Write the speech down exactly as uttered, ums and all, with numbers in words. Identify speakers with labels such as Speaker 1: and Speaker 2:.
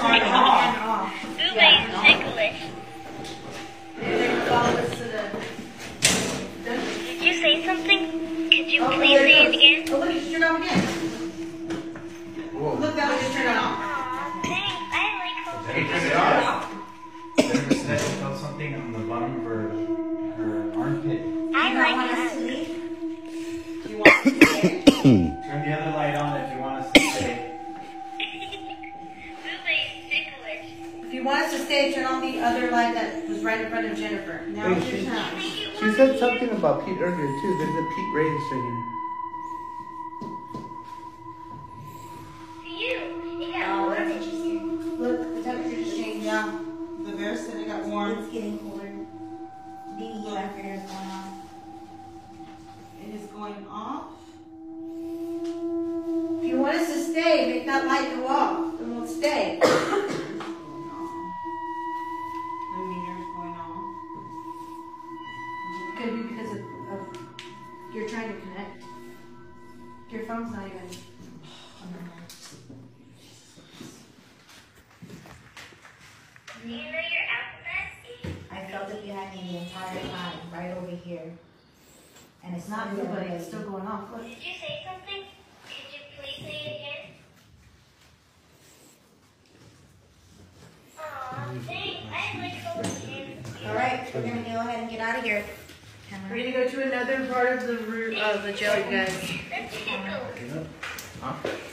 Speaker 1: on and off.
Speaker 2: Ooh, yeah, ticklish. Did you say something? Could you
Speaker 1: Oh,
Speaker 2: please say it again?
Speaker 1: Oh, look, you just turned on again.
Speaker 3: Whoa.
Speaker 1: Look, that was just turned on.
Speaker 2: Aw, thanks. I like how
Speaker 3: Hey, turn it off. Jennifer said she felt something on the bottom of her, her armpit.
Speaker 2: I like
Speaker 1: us
Speaker 2: that.
Speaker 1: to leave? Do you want us to stay?
Speaker 3: Turn the other light on if you want us to stay.
Speaker 1: If you want us to stay, turn on the other light that was right in front of Jennifer. Now
Speaker 4: Wait,
Speaker 1: it's
Speaker 4: she,
Speaker 1: your time.
Speaker 4: she said something about Pete earlier too. There's a Pete register here.
Speaker 1: Oh, that's interesting. Look, the temperature just changed. Yeah. The bear said it got warm.
Speaker 5: It's getting colder. D E U, I figure, is going on.
Speaker 1: It is going off. If you want us to stay, make that light go off, and we'll stay. The meter's going off. It could be because of, of you're trying to connect. Your phone's not even.
Speaker 2: Do you know your alphabet?
Speaker 5: I felt it behind me the entire time, right over here. And it's not
Speaker 1: But
Speaker 5: good,
Speaker 1: it's still going off. Look.
Speaker 2: Did you say something? Could you please say it again? Aw, thanks. I like how it's
Speaker 5: All right, we're gonna go ahead and get out of here.
Speaker 1: We're gonna go to another part of the root of the jail, you guys.
Speaker 2: That's tickle.
Speaker 3: Huh?